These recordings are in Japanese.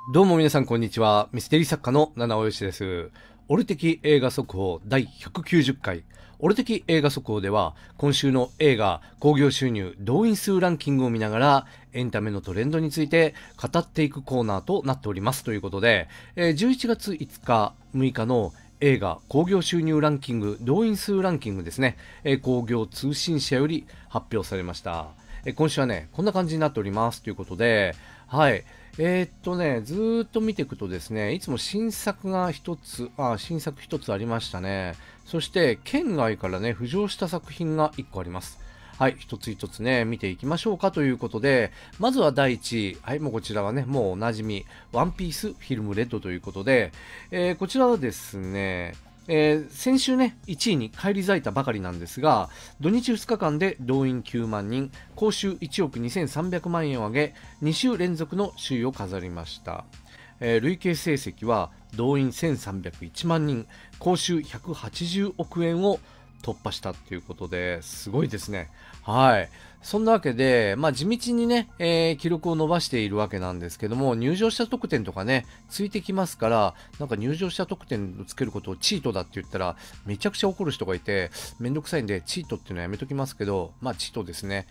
どうも皆さんこんにちは。ミステリー作家の七尾よしです。俺的映画速報第190回。俺的映画速報では、今週の映画、興行収入、動員数ランキングを見ながら、エンタメのトレンドについて語っていくコーナーとなっております。ということで、11月5日、6日の映画、興行収入ランキング、動員数ランキングですね。興行通信社より発表されました。今週はね、こんな感じになっております。ということで、はい。ずーっと見ていくとですね、いつも新作一つありましたね。そして、県外からね、浮上した作品が1個あります。はい、一つ一つね、見ていきましょうかということで、まずは第1位。はい、もうこちらはね、もうおなじみ、ワンピースフィルムレッドということで、こちらはですね、先週ね、1位に返り咲いたばかりなんですが、土日2日間で動員9万人、興収1億2300万円を上げ、2週連続の首位を飾りました。累計成績は動員1301万人、興収180億円を突破したということで、すごいですね。はい。そんなわけで、地道にね、記録を伸ばしているわけなんですけども、入場者特典とかね、ついてきますから、なんか入場者特典をつけることをチートだって言ったら、めちゃくちゃ怒る人がいて、めんどくさいんで、チートっていうのはやめときますけど、チートですね。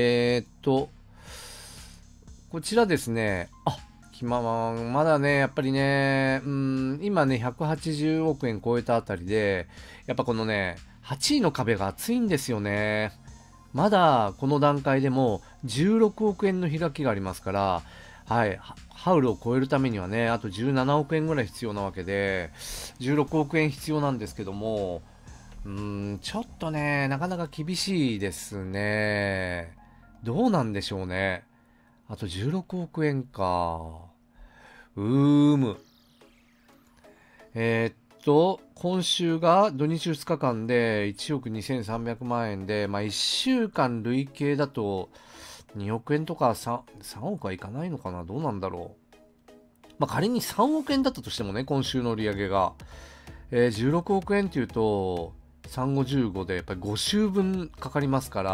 こちらですね、まだね、やっぱりね、今ね、180億円超えたあたりで、やっぱこのね、8位の壁が厚いんですよね。まだこの段階でも16億円の開きがありますから、はい、ハウルを超えるためにはね、あと17億円ぐらい必要なわけで、16億円必要なんですけども、ちょっとね、なかなか厳しいですね。どうなんでしょうね。あと16億円か。む。今週が土日2日間で1億2300万円で、1週間累計だと2億円とか 3億はいかないのかな、どうなんだろう。仮に3億円だったとしてもね、今週の売り上げが。16億円っていうと、3、5、15でやっぱり5週分かかりますから、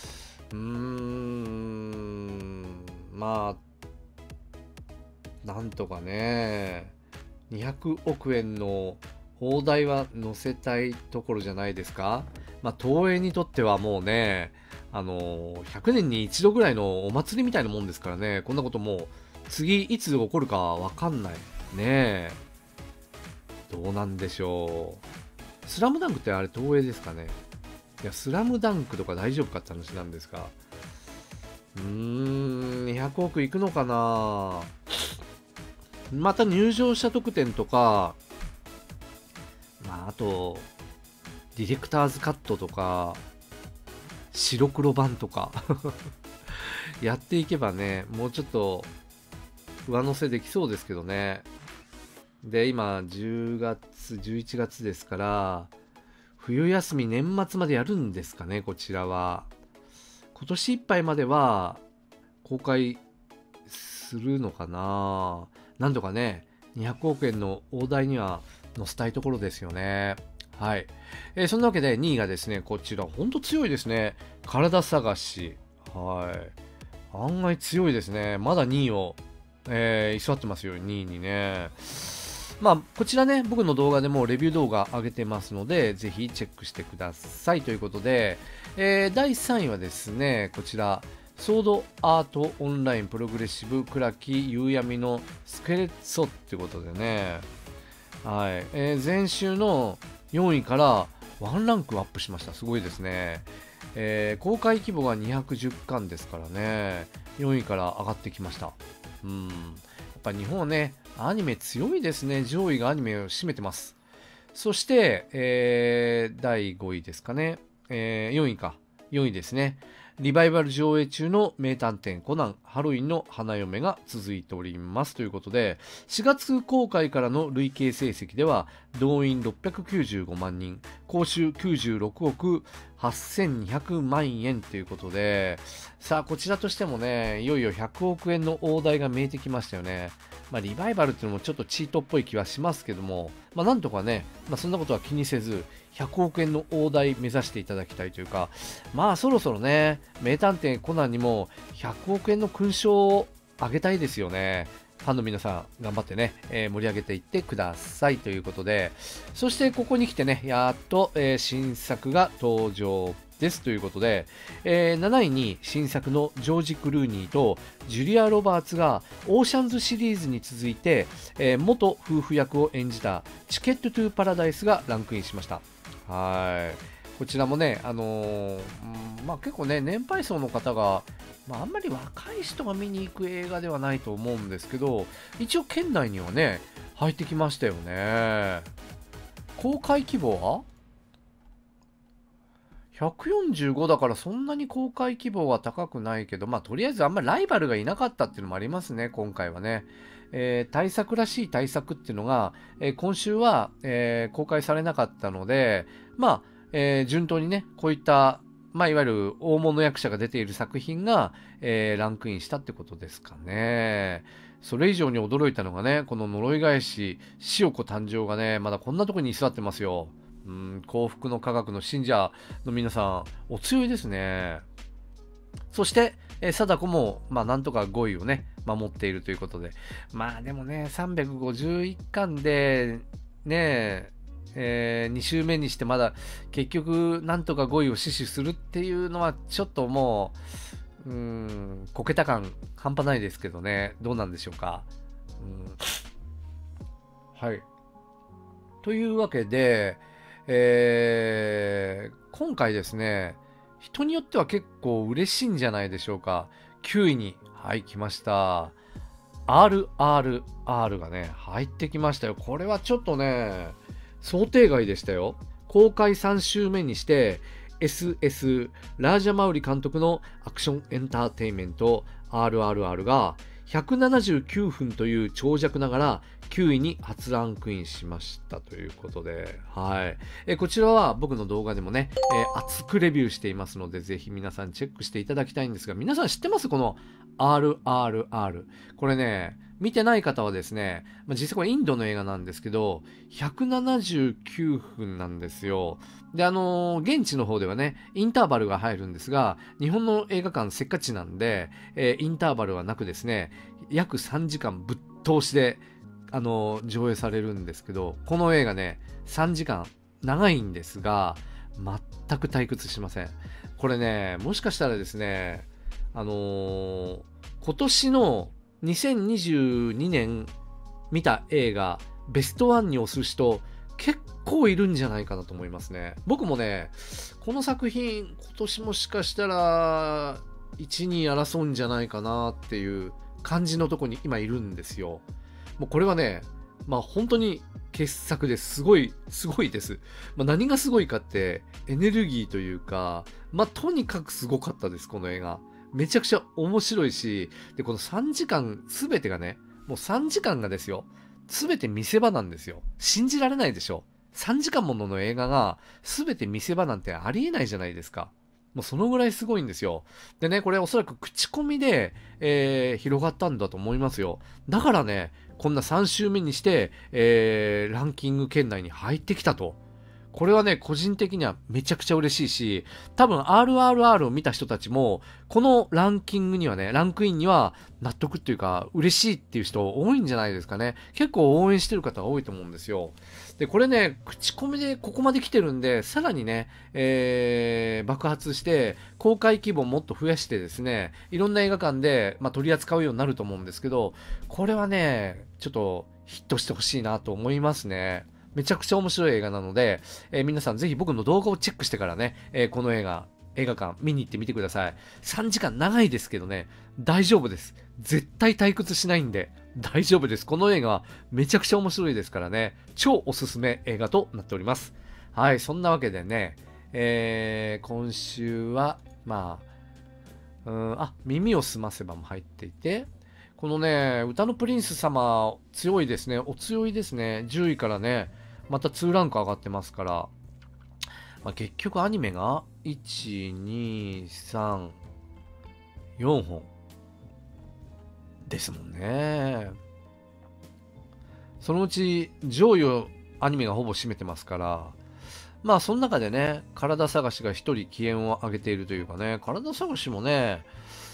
なんとかね、200億円の砲台は載せたいところじゃないですか。東映にとってはもうね、100年に一度ぐらいのお祭りみたいなもんですからね、こんなこともう次いつ起こるかわかんない。ねえ。どうなんでしょう。スラムダンクってあれ東映ですかね。いや、スラムダンクとか大丈夫かって話なんですが。200億いくのかな。また入場者特典とか、あと、ディレクターズカットとか、白黒版とかやっていけばね、もうちょっと上乗せできそうですけどね。で、今、10月、11月ですから、冬休み年末までやるんですかね、こちらは。今年いっぱいまでは公開するのかな。なんとかね、200億円の大台には載せたいところですよね。はい。そんなわけで2位がですね、こちら、ほんと強いですね。体探し。はい。案外強いですね。まだ2位を、居座ってますよ、2位にね。こちらね、僕の動画でもレビュー動画上げてますので、ぜひチェックしてくださいということで、第3位はですね、こちら、ソードアートオンラインプログレッシブ暗き夕闇のスケレッツォってことでね、はい、前週の4位からワンランクアップしました。すごいですね。公開規模が210巻ですからね、4位から上がってきました。やっぱ日本はね、アニメ強いですね。上位がアニメを占めてます。そして、第5位ですかね。4位か。4位ですね。リバイバル上映中の名探偵コナンハロウィンの花嫁が続いておりますということで、4月公開からの累計成績では動員695万人、興収96億8200万円ということで、さあこちらとしてもね、いよいよ100億円の大台が見えてきましたよね。リバイバルっていうのもちょっとチートっぽい気はしますけども、なんとかね、そんなことは気にせず、100億円の大台目指していただきたいというか、そろそろね、名探偵コナンにも100億円の勲章をあげたいですよね。 ファンの皆さん頑張ってね、盛り上げていってくださいということで、そしてここに来てね、やっと、新作が登場ですということで、7位に新作のジョージ・クルーニーとジュリア・ロバーツがオーシャンズシリーズに続いて、元夫婦役を演じたチケット・トゥ・パラダイスがランクインしました。はい。こちらもね、結構ね、年配層の方が、あんまり若い人が見に行く映画ではないと思うんですけど、一応県内にはね、入ってきましたよね。公開規模は145だからそんなに公開規模は高くないけど、とりあえずあんまりライバルがいなかったっていうのもありますね、今回はね。大作らしい大作っていうのが、今週は、公開されなかったので、順当にね、こういった、いわゆる大物役者が出ている作品が、ランクインしたってことですかね。それ以上に驚いたのがね、この呪い返し、塩子誕生がね、まだこんなとこに居座ってますよ。幸福の科学の信者の皆さん、お強いですね。そして、貞子も、なんとか5位をね、守っているということで。でもね、351巻で、ね、2週目にしてまだ結局なんとか5位を死守するっていうのはちょっともうこけた感半端ないですけどね、どうなんでしょうか。はい。というわけで、今回ですね、人によっては結構嬉しいんじゃないでしょうか。9位に、来ました。RRR がね、入ってきましたよ。これはちょっとね、想定外でしたよ。公開3週目にして、SS ラージャマウリ監督のアクションエンターテインメント RRR が179分という長尺ながら9位に初ランクインしましたということで、はい。こちらは僕の動画でもね、熱くレビューしていますので、ぜひ皆さんチェックしていただきたいんですが、皆さん知ってます？この RRR。これね、見てない方はですね、実際これインドの映画なんですけど、179分なんですよ。で、現地の方ではね、インターバルが入るんですが、日本の映画館せっかちなんで、インターバルはなくですね、約3時間ぶっ通しで、上映されるんですけど、この映画ね、3時間長いんですが、全く退屈しません。これね、もしかしたらですね、今年の2022年見た映画ベストワンに押す人結構いるんじゃないかなと思いますね。僕もね、この作品今年もしかしたら1、2争うんじゃないかなっていう感じのとこに今いるんですよ。もうこれはね、本当に傑作です。すごいです。何がすごいかってエネルギーというか、とにかくすごかったです、この映画。めちゃくちゃ面白いし、で、この3時間すべてがね、もう3時間がですよ、すべて見せ場なんですよ。信じられないでしょ。3時間もの映画がすべて見せ場なんてありえないじゃないですか。もうそのぐらいすごいんですよ。でね、これおそらく口コミで、広がったんだと思いますよ。だからね、こんな3週目にして、ランキング圏内に入ってきたと。これはね、個人的にはめちゃくちゃ嬉しいし、多分 RRR を見た人たちも、このランキングにはね、ランクインには納得っていうか、嬉しいっていう人多いんじゃないですかね。結構応援してる方が多いと思うんですよ。で、これね、口コミでここまで来てるんで、さらにね、爆発して、公開規模をもっと増やしてですね、いろんな映画館で、取り扱うようになると思うんですけど、これはね、ちょっとヒットしてほしいなと思いますね。めちゃくちゃ面白い映画なので、皆さんぜひ僕の動画をチェックしてからね、この映画館見に行ってみてください。3時間長いですけどね、大丈夫です。絶対退屈しないんで、大丈夫です。この映画はめちゃくちゃ面白いですからね、超おすすめ映画となっております。はい、そんなわけでね、今週は、耳をすませばも入っていて、このね、歌のプリンス様、強いですね。お強いですね。10位からね、また2ランク上がってますから。結局アニメが、1、2、3、4本。ですもんね。そのうち、上位をアニメがほぼ占めてますから、その中でね、体探しが1人起源を上げているというかね、体探しもね、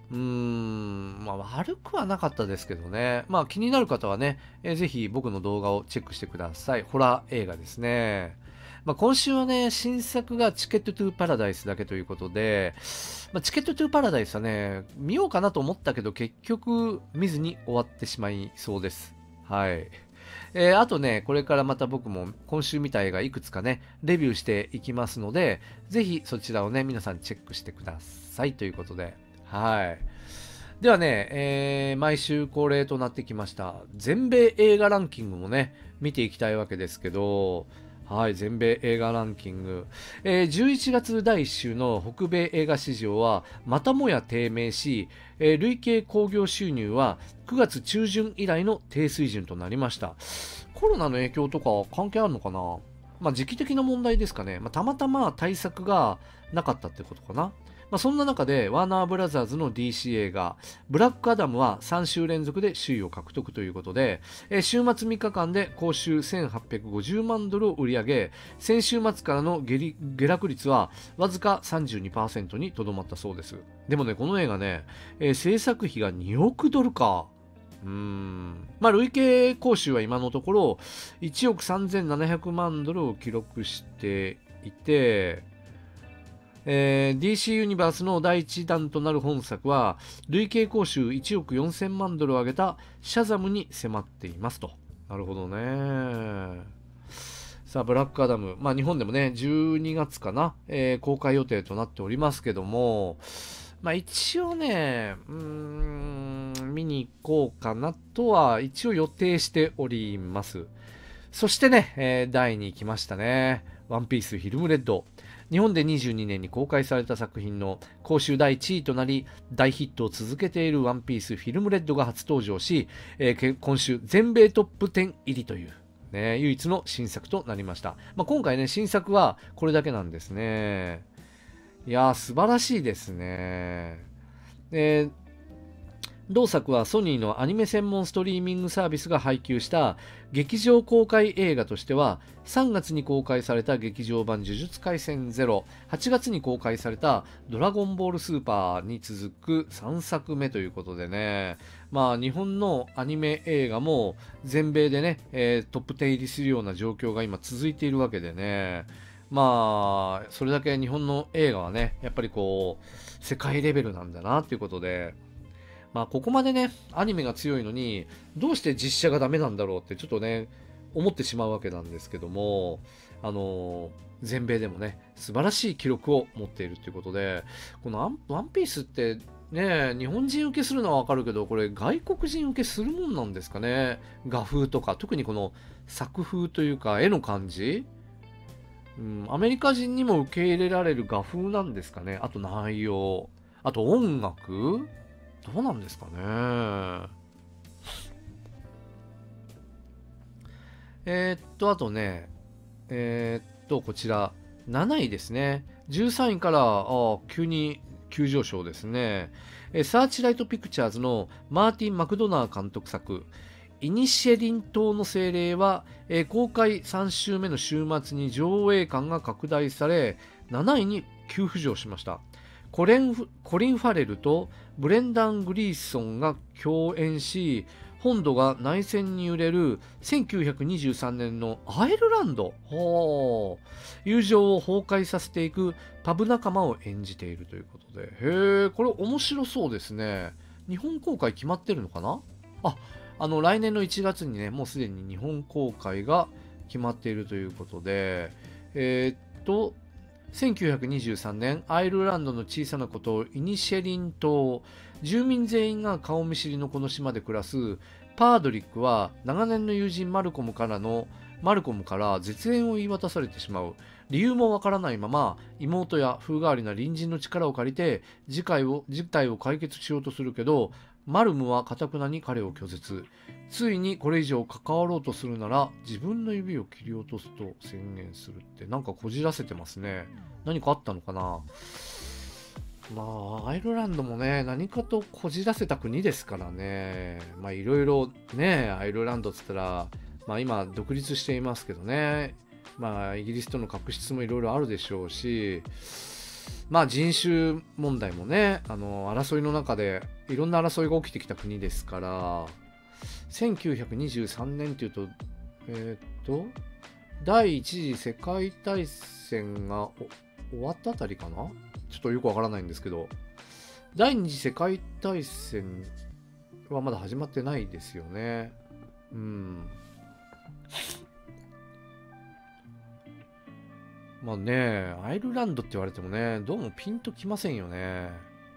まあ悪くはなかったですけどね。まあ気になる方はね、ぜひ僕の動画をチェックしてください。ホラー映画ですね。まあ今週はね、新作がチケットトゥーパラダイスだけということで、まあ、チケットトゥーパラダイスはね、見ようかなと思ったけど結局見ずに終わってしまいそうです。はい。あとね、これからまた僕も今週見た映画いくつかね、レビューしていきますので、ぜひそちらをね、皆さんチェックしてくださいということで。はい。ではね、毎週恒例となってきました、全米映画ランキングもね、見ていきたいわけですけど、はい、全米映画ランキング。11月第1週の北米映画市場は、またもや低迷し、累計興行収入は9月中旬以来の低水準となりました。コロナの影響とか関係あるのかな。まあ、時期的な問題ですかね。まあ、たまたま対策がなかったってことかな。まあ、そんな中でワーナーブラザーズの DC 映画ブラックアダムは3週連続で首位を獲得ということで、週末3日間で興収1850万ドルを売り上げ、先週末からの下落率はわずか 32% にとどまったそうです。でもね、この映画ね、制作費が2億ドルか。まあ累計興収は今のところ1億3700万ドルを記録していて、DC ユニバースの第1弾となる本作は累計興収1億4000万ドルを上げたシャザムに迫っていますと。なるほどね。さあブラックアダム、まあ日本でもね12月かな、公開予定となっておりますけども、まあ一応ね見に行こうかなとは一応予定しております。そしてね、第2位来ましたね。ワンピースフィルムレッド。日本で22年に公開された作品の興収第1位となり、大ヒットを続けているワンピースフィルムレッドが初登場し、今週全米トップ10入りという、ね、唯一の新作となりました。まあ、今回ね、新作はこれだけなんですね。いやー、素晴らしいですね。同作はソニーのアニメ専門ストリーミングサービスが配給した劇場公開映画としては、3月に公開された劇場版呪術廻戦0、8月に公開されたドラゴンボールスーパーに続く3作目ということでね、まあ日本のアニメ映画も全米でね、トップ10入りするような状況が今続いているわけでね、まあそれだけ日本の映画はね、やっぱりこう世界レベルなんだなっていうことで、まあここまでねアニメが強いのにどうして実写がダメなんだろうってちょっとね思ってしまうわけなんですけども、全米でもね素晴らしい記録を持っているということで、このワンピースってね日本人受けするのはわかるけど、これ外国人受けするもんなんですかね。画風とか特にこの作風というか絵の感じ、アメリカ人にも受け入れられる画風なんですかね。あと内容、あと音楽どうなんですかね。あとね、こちら、7位ですね。13位から、急に急上昇ですね。サーチライトピクチャーズのマーティン・マクドナー監督作、イニシェリン島の精霊は、公開3週目の週末に上映館が拡大され、7位に急浮上しました。コリン・ファレルとブレンダン・グリーソンが共演し、本土が内戦に揺れる1923年のアイルランド、友情を崩壊させていくパブ仲間を演じているということで、へえ、これ面白そうですね。日本公開決まってるのかな。来年の1月にね、もうすでに日本公開が決まっているということで、1923年、アイルランドの小さな孤島、イニシェリン島、住民全員が顔見知りのこの島で暮らすパードリックは、長年の友人マルコムから絶縁を言い渡されてしまう。理由もわからないまま、妹や風変わりな隣人の力を借りて、事態を解決しようとするけど、マルムは堅くなに彼を拒絶。ついにこれ以上関わろうとするなら自分の指を切り落とすと宣言するって、なんかこじらせてますね。何かあったのかな。まあアイルランドもね何かとこじらせた国ですからね。まあいろいろね、アイルランドっつったらまあ今独立していますけどね、まあイギリスとの確執もいろいろあるでしょうし、 まあ人種問題もね、争いの中でいろんな争いが起きてきた国ですから、1923年っていうと、第一次世界大戦が終わったあたりかな、ちょっとよくわからないんですけど、第二次世界大戦はまだ始まってないですよね。うん。まあね、アイルランドって言われてもね、どうもピンときませんよね。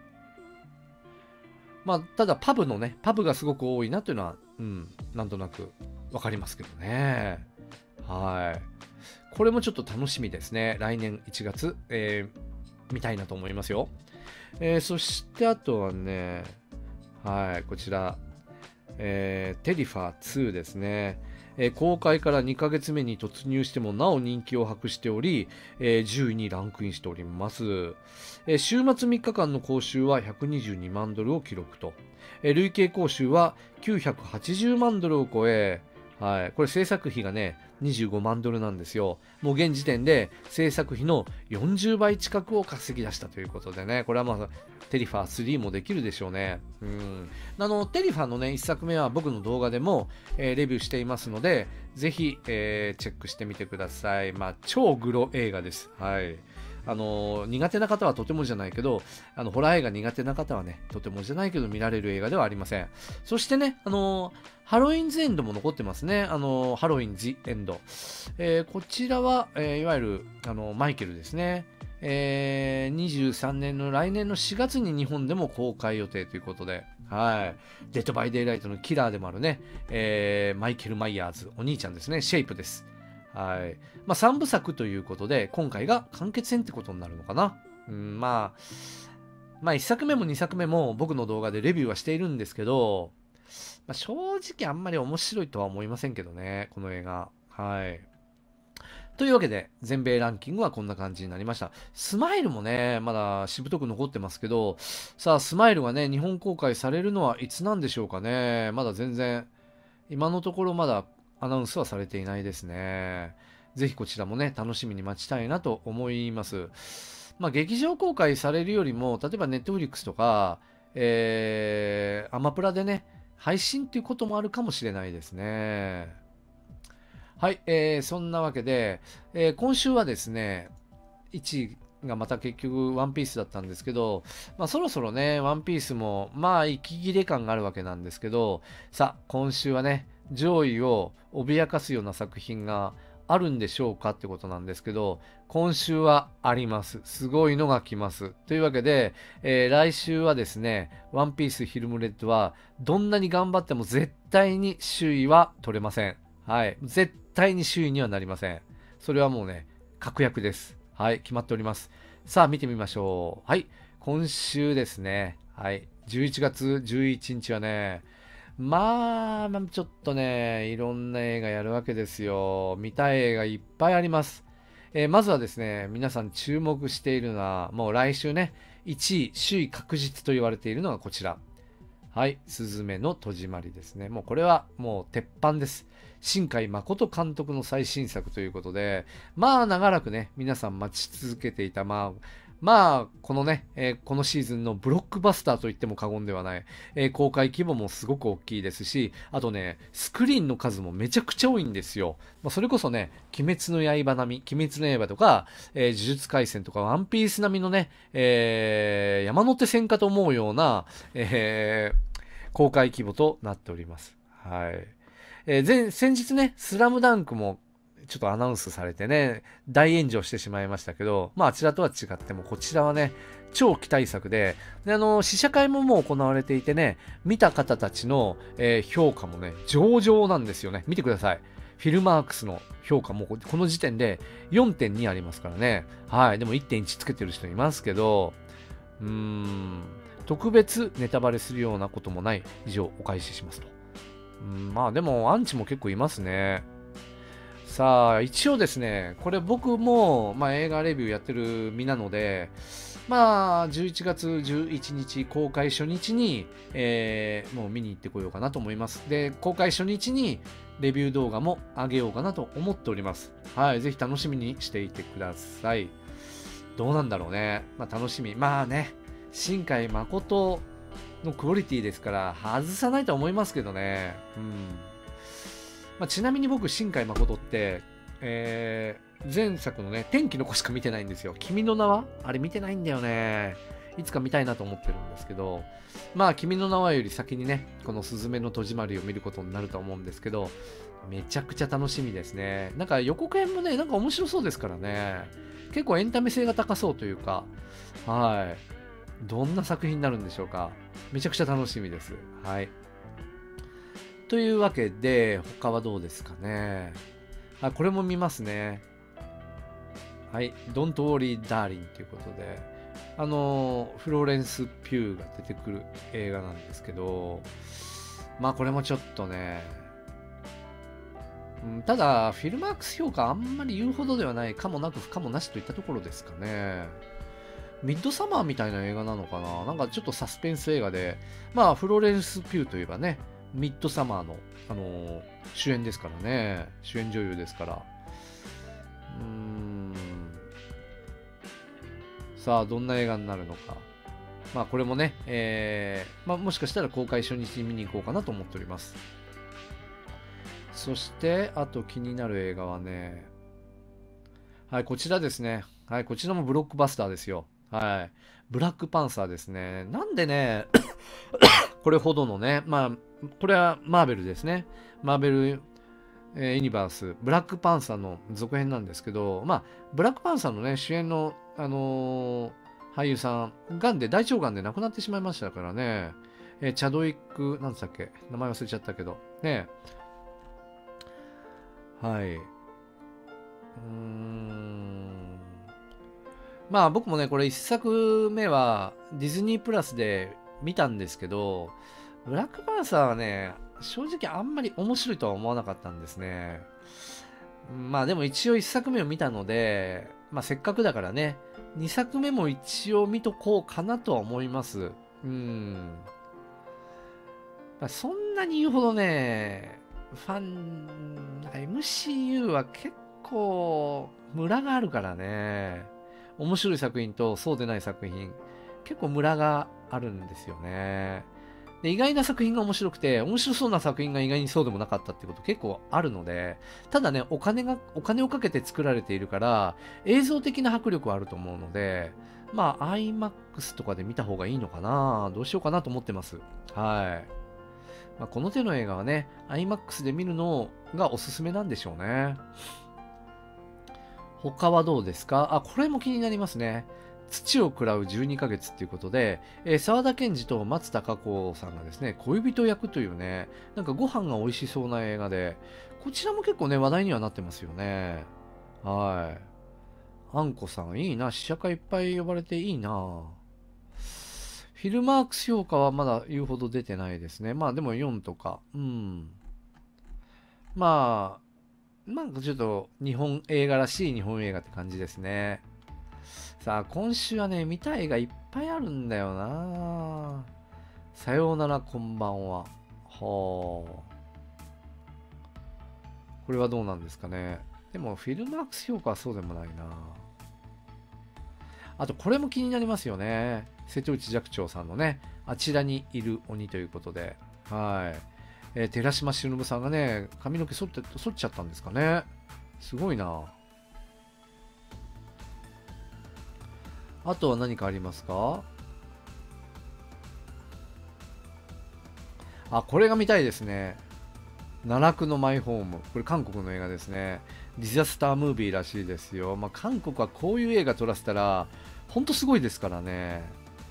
まあ、ただパブのね、パブがすごく多いなというのは、なんとなくわかりますけどね。はい。これもちょっと楽しみですね。来年1月、見たいなと思いますよ。そしてあとはね、はい、こちら、テリファー2ですね。公開から2ヶ月目に突入してもなお人気を博しており、10位にランクインしております。週末3日間の興収は122万ドルを記録と、累計興収は980万ドルを超え、はい、これ制作費がね、25万ドルなんですよ。もう現時点で制作費の40倍近くを稼ぎ出したということでね、これはまあ、テリファー3もできるでしょうね。テリファーのね、1作目は僕の動画でも、レビューしていますので、ぜひ、チェックしてみてください。まあ、超グロ映画です。はい。苦手な方はとてもじゃないけど、ホラー映画苦手な方はね、とてもじゃないけど見られる映画ではありません。そしてね、ハロウィンズエンドも残ってますね。ハロウィンズエンド。こちらは、いわゆる、マイケルですね。23年の来年の4月に日本でも公開予定ということで、はい。デッドバイデイライトのキラーでもあるね、マイケル・マイヤーズ、お兄ちゃんですね、シェイプです。はい。まあ、3部作ということで、今回が完結編ってことになるのかな。まあ1作目も2作目も僕の動画でレビューはしているんですけど、まあ、正直あんまり面白いとは思いませんけどね、この映画。はい。というわけで、全米ランキングはこんな感じになりました。スマイルもね、まだしぶとく残ってますけど、さあ、スマイルがね、日本公開されるのはいつなんでしょうかね。まだ全然、今のところまだアナウンスはされていないですね。ぜひこちらもね、楽しみに待ちたいなと思います。まあ、劇場公開されるよりも、例えばネットフリックスとか、アマプラでね、配信っていうこともあるかもしれないですね。はい、そんなわけで、今週はですね、1位がまた結局ワンピースだったんですけど、まあそろそろね、ワンピースもまあ息切れ感があるわけなんですけど、さあ、今週はね、上位を脅かすような作品があるんでしょうかってことなんですけど、今週はあります。すごいのが来ます。というわけで、来週はですね、ワンピースフィルムレッドはどんなに頑張っても絶対に首位は取れません。はい。絶対に首位にはなりません。それはもうね、確約です。はい。決まっております。さあ、見てみましょう。はい。今週ですね。はい。11月11日はね、まあ、ちょっとね、いろんな映画やるわけですよ。見たい映画いっぱいあります。まずはですね、皆さん注目しているのは、もう来週ね、1位、首位確実と言われているのがこちら。はい、すずめの戸締まりですね。もうこれはもう鉄板です。新海誠監督の最新作ということで、まあ長らくね、皆さん待ち続けていた、このね、このシーズンのブロックバスターと言っても過言ではない、公開規模もすごく大きいですし、あとね、スクリーンの数もめちゃくちゃ多いんですよ。それこそね、鬼滅の刃並み、鬼滅の刃とか、呪術廻戦とか、ワンピース並みのね、山手線かと思うような、公開規模となっております。はい。先日ね、スラムダンクもちょっとアナウンスされてね、大炎上してしまいましたけど、あちらとは違っても、こちらはね、超期待作で、試写会ももう行われていてね、見た方たちの、評価もね、上々なんですよね。見てください。フィルマークスの評価もこの時点で 4.2 ありますからね。はい。でも 1.1 つけてる人いますけど、特別ネタバレするようなこともない以上お返ししますと。でもアンチも結構いますね。さあ、一応ですね、これ僕も、映画レビューやってる身なので、11月11日公開初日に、もう見に行ってこようかなと思います。で、公開初日にレビュー動画も上げようかなと思っております。はい、ぜひ楽しみにしていてください。 どうなんだろうね。まあ楽しみ。まあね、新海誠のクオリティですから、外さないとは思いますけどね。うん。まあ、ちなみに僕、新海誠って、前作のね、天気の子しか見てないんですよ。君の名はあれ見てないんだよね。いつか見たいなと思ってるんですけど、まあ、君の名はより先にね、このすずめの戸締まりを見ることになると思うんですけど、めちゃくちゃ楽しみですね。なんか予告編もね、なんか面白そうですからね。結構エンタメ性が高そうというか、はい。どんな作品になるんでしょうか。めちゃくちゃ楽しみです。はい。というわけで、他はどうですかね。あ、これも見ますね。はい。Don't Worry Darling ということで、フローレンス・ピューが出てくる映画なんですけど、まあこれもちょっとね、ただ、フィルマークス評価あんまり言うほどではない、かもなく不可もなしといったところですかね。ミッドサマーみたいな映画なのかな、なんかちょっとサスペンス映画で、まあ、フローレンス・ピューといえばね、ミッドサマーの、主演ですからね。主演女優ですから。さあ、どんな映画になるのか。まあ、これもね、まあ、もしかしたら公開初日に見に行こうかなと思っております。そして、あと気になる映画はね、はい、こちらですね。はい、こちらもブロックバスターですよ。はい。ブラックパンサーですね。なんでね、これほどのね、まあ、これはマーベルですね。マーベル、ユニバース、ブラックパンサーの続編なんですけど、まあ、ブラックパンサーのね、主演の、俳優さん、がんで、大腸がんで亡くなってしまいましたからね、チャドウィック、なんつったっけ、名前忘れちゃったけど、ね、はい。まあ僕もね、これ一作目はディズニープラスで見たんですけど、ブラックパンサーはね、正直あんまり面白いとは思わなかったんですね。まあでも一応一作目を見たので、まあせっかくだからね、二作目も一応見とこうかなとは思います。まあ、そんなに言うほどね、ファン、なんか MCU は結構、ムラがあるからね。面白い作品とそうでない作品、結構ムラがあるんですよね。で、意外な作品が面白くて、面白そうな作品が意外にそうでもなかったってこと結構あるので、ただね、お金をかけて作られているから、映像的な迫力はあると思うので、まあ、IMAX とかで見た方がいいのかな、どうしようかなと思ってます。はい。まあ、この手の映画はね、IMAX で見るのがおすすめなんでしょうね。他はどうですか？あ、これも気になりますね。土を喰らう12ヶ月っていうことで、沢田研二と松たか子さんがですね、恋人役というね、なんかご飯が美味しそうな映画で、こちらも結構ね、話題にはなってますよね。はい。あんこさん、いいな。試写会いっぱい呼ばれていいな。フィルマークス評価はまだ言うほど出てないですね。まあでも4とか。まあ、なんかちょっと日本映画らしい日本映画って感じですね。さあ、今週はね、見たい映画いっぱいあるんだよな。さようならこんばんは。これはどうなんですかね。でも、フィルマークス評価はそうでもないな。あと、これも気になりますよね。瀬戸内寂聴さんのね、あちらにいる鬼ということで。はい。寺島しのぶさんがね、髪の毛剃っちゃったんですかね。すごいな。あとは何かありますか？あ、これが見たいですね。奈落のマイホーム。これ韓国の映画ですね。ディザスタームービーらしいですよ。まあ、韓国はこういう映画撮らせたら、ほんとすごいですからね。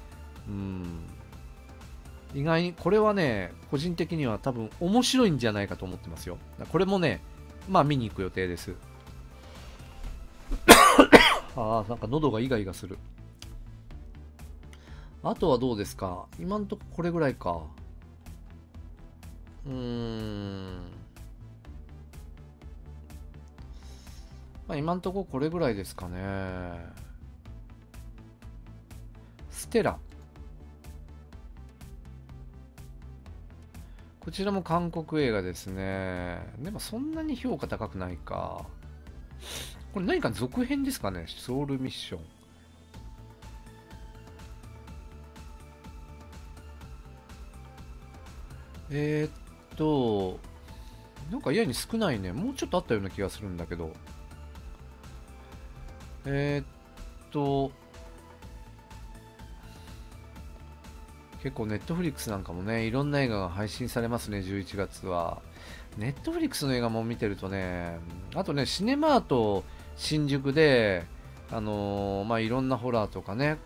意外に、これはね、個人的には多分面白いんじゃないかと思ってますよ。これもね、まあ見に行く予定です。ああ、なんか喉がイガイガする。あとはどうですか？今んとここれぐらいか。まあ今んとここれぐらいですかね。ステラ。こちらも韓国映画ですね。でもそんなに評価高くないか。これ何か続編ですかね？ソウルミッション。 えーっと、なんかやに少ないね。もうちょっとあったような気がするんだけど。えーっと、結構ネットフリックスなんかもね、いろんな映画が配信されますね、11月は。ネットフリックスの映画も見てるとね、あとね、シネマート新宿で、まあ、いろんなホラーとかね、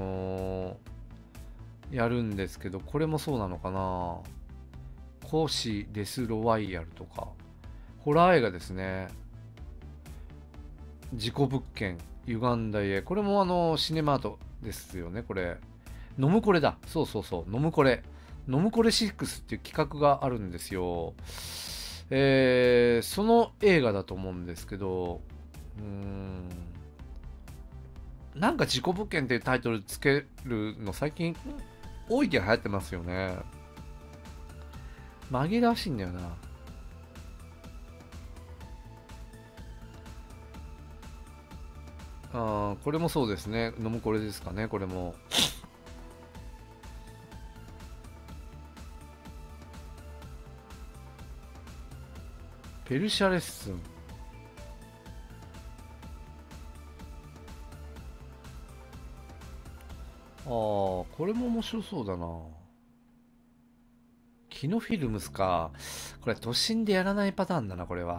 やるんですけど、これもそうなのかな。コシデスロワイヤルとか、ホラー映画ですね。事故物件、歪んだ家。これもシネマートですよね、これ。ノムコレだ。そうそうそう、ノムコレ。ノムコレ6っていう企画があるんですよ。その映画だと思うんですけど、なんか事故物件っていうタイトルつけるの最近多い気が流行ってますよね。紛らわしいんだよな。これもそうですね。ノムコレですかね、これも。ペルシャレッスン。これも面白そうだな。キノフィルムスか。これ都心でやらないパターンだな、これは。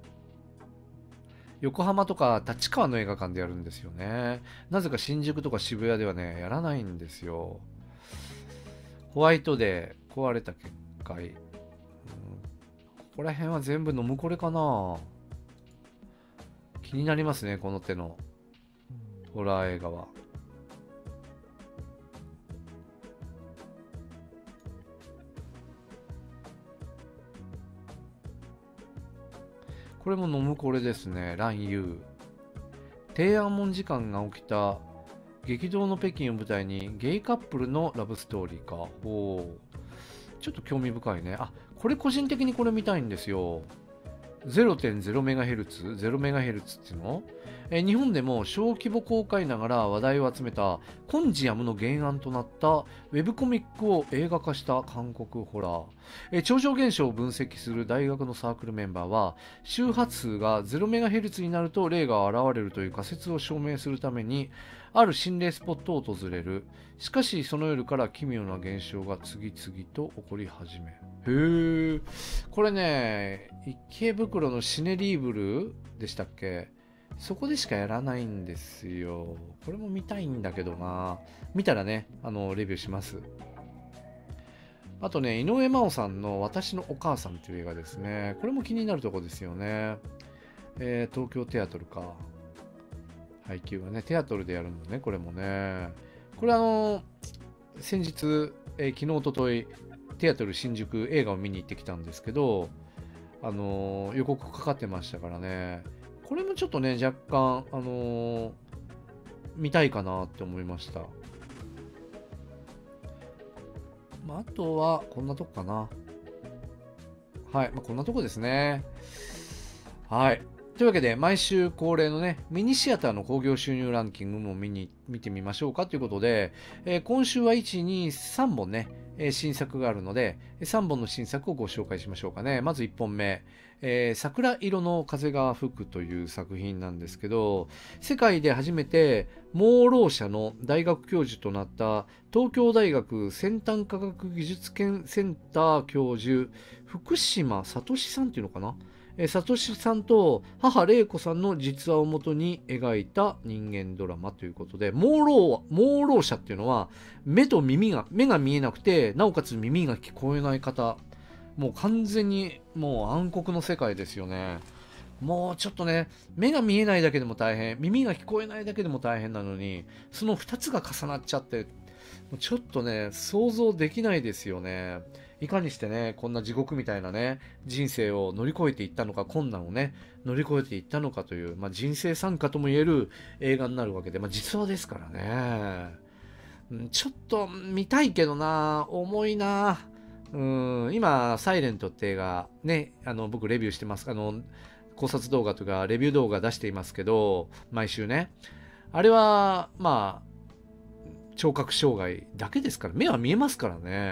横浜とか立川の映画館でやるんですよね。なぜか新宿とか渋谷ではね、やらないんですよ。ホワイトデー、壊れた結界。ここら辺は全部飲むこれかな。気になりますね、この手のホラー映画は。これも飲むこれですね。乱遊。天安門事件が起きた激動の北京を舞台にゲイカップルのラブストーリーか。ちょっと興味深いね。これ個人的にこれ見たいんですよ。0.0MHz、0MHz っていうの、日本でも小規模公開ながら話題を集めたコンジアムの原案となったウェブコミックを映画化した韓国ホラー。超常現象を分析する大学のサークルメンバーは、周波数が 0MHz になると霊が現れるという仮説を証明するために、ある心霊スポットを訪れる。しかしその夜から奇妙な現象が次々と起こり始める。へえ。これね、池袋のシネリーブルでしたっけ、そこでしかやらないんですよ。これも見たいんだけどな。見たらね、レビューします。あとね、井上真央さんの私のお母さんという映画ですね。これも気になるとこですよね。東京テアトルか。配給はね、テアトルでやるんだね、これもね。これ先日、昨日、おととい、テアトル新宿映画を見に行ってきたんですけど、予告かかってましたからね。これもちょっとね、若干、見たいかなって思いました。あとは、こんなとこかな。はい、こんなとこですね。はい。というわけで、毎週恒例のね、ミニシアターの興行収入ランキングも見てみましょうかということで、今週は1、2、3本ね、新作があるので、3本の新作をご紹介しましょうかね。まず1本目、桜色の風が吹くという作品なんですけど、世界で初めて盲ろう者の大学教授となった東京大学先端科学技術研センター教授、福島聡さんっていうのかな、聡さんと母玲子さんの実話をもとに描いた人間ドラマということで、盲ろう者っていうのは目が見えなくて、なおかつ耳が聞こえない方、もう完全にもう暗黒の世界ですよね。もうちょっとね、目が見えないだけでも大変、耳が聞こえないだけでも大変なのに、その2つが重なっちゃって、ちょっとね、想像できないですよね。いかにしてね、こんな地獄みたいなね、人生を乗り越えていったのか、困難をね、乗り越えていったのかという、人生参加とも言える映画になるわけで、実話ですからね。ちょっと見たいけどな、重いな。今、サイレントって映画、ね、僕レビューしてます。考察動画とかレビュー動画出していますけど、毎週ね。あれは、聴覚障害だけですから、目は見えますからね。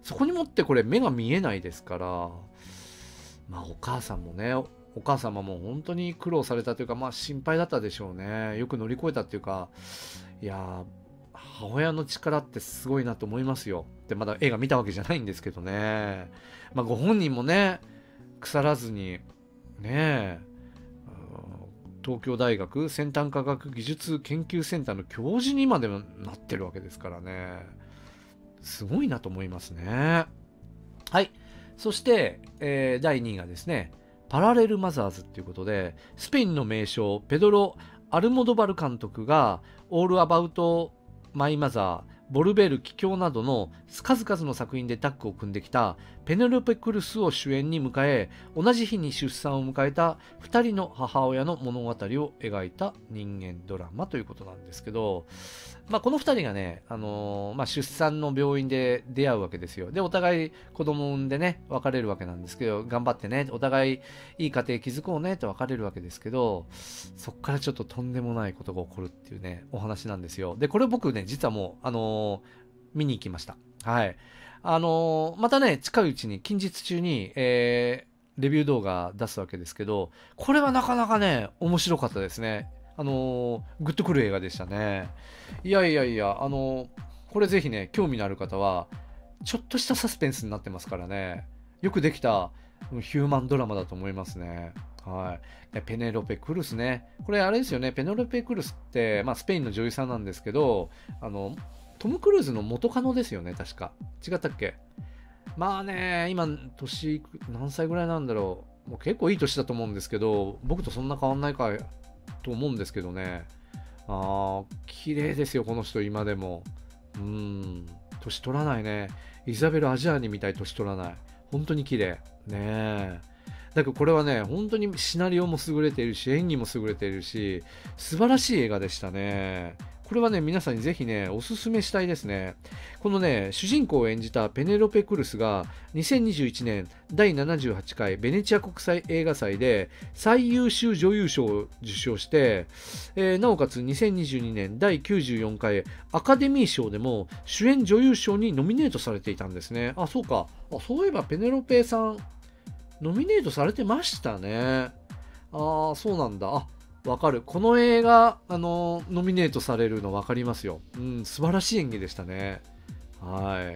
そこにもってこれ目が見えないですから、まあお母さんもね、お母様も本当に苦労されたというか、まあ心配だったでしょうね。よく乗り越えたっていうか、いやー、母親の力ってすごいなと思いますよ。で、まだ映画見たわけじゃないんですけどね。まあご本人もね、腐らずに、ね、東京大学先端科学技術研究センターの教授にまでなってるわけですからね。すごいなと思いますね。はい。そして、第2位がですね、パラレルマザーズっていうことで、スペインの名将、ペドロ・アルモドバル監督が、オールアバウト・マイ・マザー、ボルベル帰郷などの数々の作品でタッグを組んできたペネロペ・クルスを主演に迎え、同じ日に出産を迎えた2人の母親の物語を描いた人間ドラマということなんですけど、まあ、この2人がね、まあ、出産の病院で出会うわけですよ。で、お互い子供を産んでね、別れるわけなんですけど、頑張ってね、お互いいい家庭築こうねと別れるわけですけど、そっからちょっととんでもないことが起こるっていうね、お話なんですよ。で、これ僕ね、実はもう、見に行きました。はい。またね、近いうちに、近日中に、レビュー動画出すわけですけど、これはなかなかね、面白かったですね。グッとくる映画でしたね。いやいやいや、これぜひね、興味のある方は、ちょっとしたサスペンスになってますからね、よくできたヒューマンドラマだと思いますね。はい。ペネロペ・クルスね。これあれですよね、ペネロペ・クルスって、まあ、スペインの女優さんなんですけど、トム・クルーズの元カノですよね、確か。違ったっけ？まあね、今、年、何歳ぐらいなんだろう。もう結構いい年だと思うんですけど、僕とそんな変わんないかと思うんですけどね。綺麗ですよ、この人、今でも。年取らないね。イザベル・アジャーニみたい年取らない。本当に綺麗。ねえ。だからこれはね、本当にシナリオも優れているし、演技も優れているし、素晴らしい映画でしたね。これはね、皆さんにぜひね、おすすめしたいですね。このね、主人公を演じたペネロペ・クルスが、2021年第78回ベネチア国際映画祭で最優秀女優賞を受賞して、なおかつ2022年第94回アカデミー賞でも主演女優賞にノミネートされていたんですね。あ、そうか。そういえばペネロペさん、ノミネートされてましたね。そうなんだ。わかる。この映画、ノミネートされるの分かりますよ。素晴らしい演技でしたね。はい。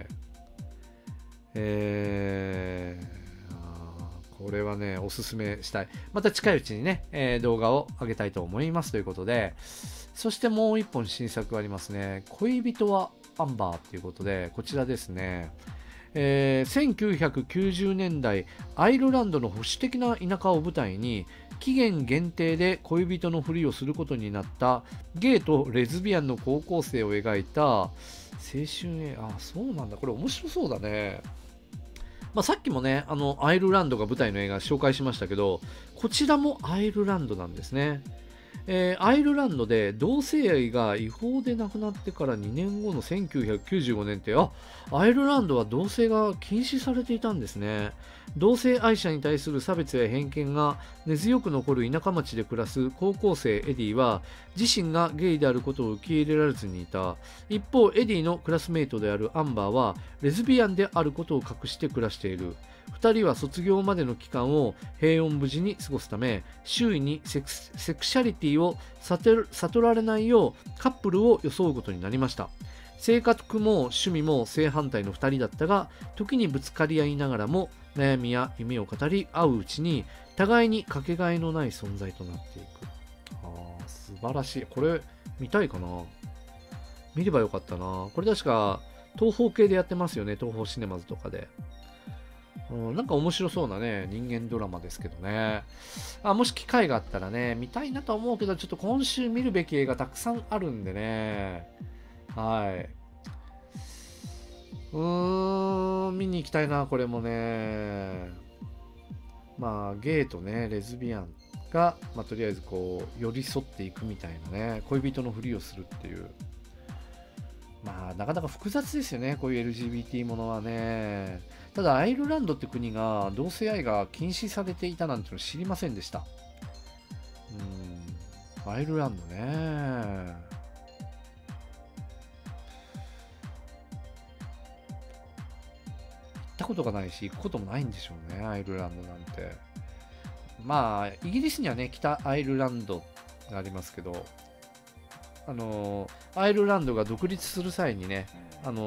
これはね、おすすめしたい。また近いうちにね、動画を上げたいと思いますということで、そしてもう一本新作がありますね。恋人はアンバーということで、こちらですね。1990年代アイルランドの保守的な田舎を舞台に期限限定で恋人のふりをすることになったゲイとレズビアンの高校生を描いた青春映画。そうなんだ、これ面白そうだね。まあ、さっきもねアイルランドが舞台の映画紹介しましたけど、こちらもアイルランドなんですね。アイルランドで同性愛が違法でなくなってから2年後の1995年って、アイルランドは同性が禁止されていたんですね。同性愛者に対する差別や偏見が根強く残る田舎町で暮らす高校生エディは、自身がゲイであることを受け入れられずにいた。一方、エディのクラスメイトであるアンバーはレズビアンであることを隠して暮らしている。2人は卒業までの期間を平穏無事に過ごすため、周囲にセクシャリティを悟られないようカップルを装うことになりました。性格も趣味も正反対の2人だったが、時にぶつかり合いながらも悩みや夢を語り合ううちに、互いにかけがえのない存在となっていく。素晴らしい。これ見たいかな。見ればよかったな。これ確か東宝系でやってますよね。東宝シネマズとかで。なんか面白そうなね、人間ドラマですけどね。もし機会があったらね、見たいなとは思うけど、ちょっと今週見るべき映画たくさんあるんでね。はい。見に行きたいな、これもね。まあ、ゲイとね、レズビアンが、まあ、とりあえずこう、寄り添っていくみたいなね、恋人のふりをするっていう。まあ、なかなか複雑ですよね、こういう LGBT ものはね。ただ、アイルランドって国が同性愛が禁止されていたなんての知りませんでした。アイルランドね。 ったことがないし、行くこともないんでしょうね、アイルランドなんて。まあ、イギリスにはね、北アイルランドがありますけど、アイルランドが独立する際にね、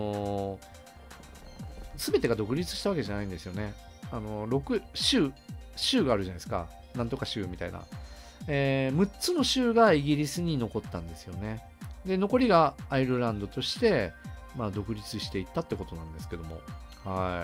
全てが独立したわけじゃないんですよね。6州があるじゃないですか。なんとか州みたいな。6つの州がイギリスに残ったんですよね。で、残りがアイルランドとして、まあ、独立していったってことなんですけども。はい。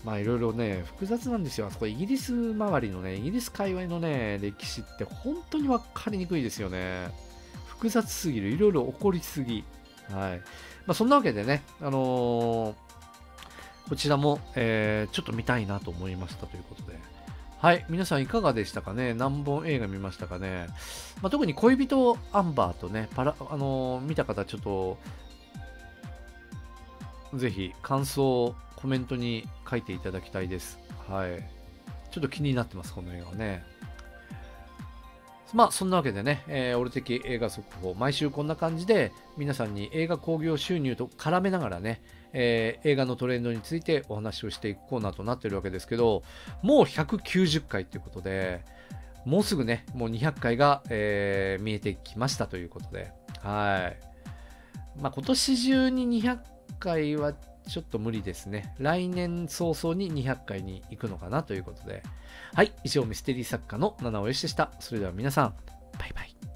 まあ、いろいろね、複雑なんですよ。あそこ、イギリス周りのね、イギリス界隈のね、歴史って本当に分かりにくいですよね。複雑すぎる。いろいろ起こりすぎ。はい。まあ、そんなわけでね、こちらも、ちょっと見たいなと思いましたということで。はい。皆さんいかがでしたかね。何本映画見ましたかね。まあ、特に恋人アンバーとね、見た方ちょっと、ぜひ感想をコメントに書いていただきたいです。はい。ちょっと気になってます、この映画はね。まあ、そんなわけでね、俺的映画速報、毎週こんな感じで、皆さんに映画興行収入と絡めながらね、映画のトレンドについてお話をしていくコーナーとなっているわけですけど、もう190回ということで、もうすぐね、もう200回が、見えてきましたということで、はい。まあ、今年中に200回はちょっと無理ですね。来年早々に200回に行くのかなということで。はい、以上ミステリー作家の七尾よしでした。それでは皆さん、バイバイ。